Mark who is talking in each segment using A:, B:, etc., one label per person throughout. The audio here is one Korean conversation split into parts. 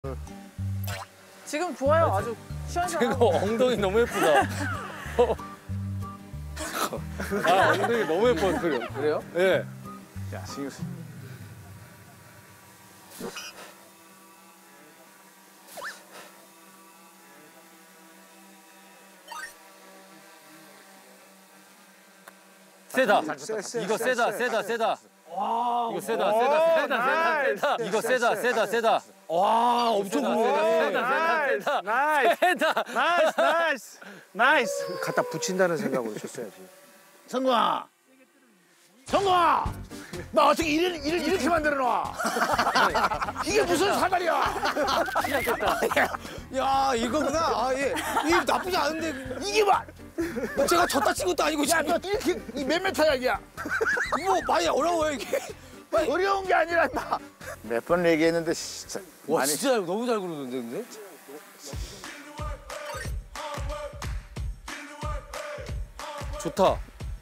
A: 지금 좋아요. 아주 시원시원하고.
B: 이거 엉덩이 너무 예쁘다. 아, 엉덩이 너무 예뻐. 그래요? 예.
C: 야, 신경 쓰.
B: 세다. 이거 세다. 이거 세다. 이거 세다. 와, 엄청 세다.
C: 나이스. 갖다 붙인다는 생각으로 쳤어야지.
D: 성공아! 나 어떻게 일을 이렇게 만들어놔? 이게 무슨 사다리야?
B: 야, 이거구나. 아, 예. 이 나쁘지 않은데.
D: 이게 봐!
B: 제가 졌다 친 것도 아니고.
D: 야, 너 이렇게 몇 메타야, 이게?
B: 이거 많이 어려워요, 이게.
D: 어려운 게 아니라, 나. 몇 번 얘기했는데, 진짜.
B: 와, 진짜 너무 잘 그러는데, 근데? 좋다.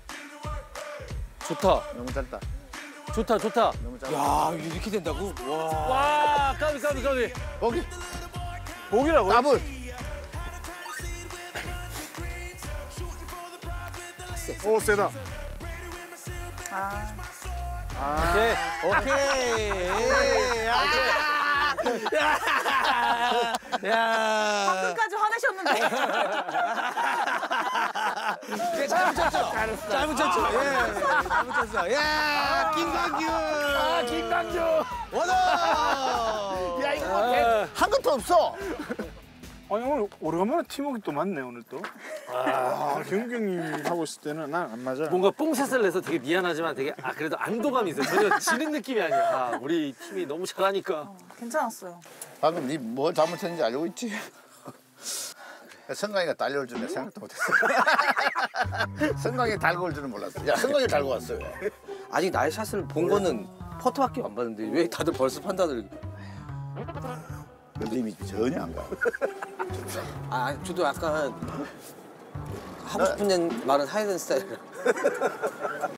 D: 너무 짧다.
B: 좋다.
D: 너무 짧다.
B: 야, 이렇게 된다고? 와, 까비.
D: 거기,
C: 목이라고?
D: 더블.
C: 오, 세다.
B: 오케이. 야.
A: 방금까지 화내셨는데.
B: 잘 붙였죠? 잘 붙였죠? 예, 잘 붙였어. 야, 김광규!
D: 김강주.
B: 원호!
D: 야, 이거 뭐, 한 것도 없어.
C: 아니, 오늘 오래간만에 팀워크 또 맞네, 오늘 또. 경경이 하고 있을 때는 난 안 맞아.
B: 뭔가 뽕샷을 내서 되게 미안하지만 되게 그래도 안도감이 있어요. 전혀 지는 느낌이 아니야. 우리 팀이 너무 잘하니까.
A: 괜찮았어요.
D: 방금 니 뭐 잘못했는지 알고 있지? 성광이가 달려올 줄은 생각도 못했어. 성광이 달고 올 줄은 몰랐어. 야, 성광이 달고 왔어. 왜?
B: 아직 나의 샷을 본 거는 퍼트밖에 안 봤는데 왜 다들 벌써 판단을.
D: 느낌이 전혀 안 가.
B: 저도 약간 하고 싶은 말은 해야 되는 스타일이라.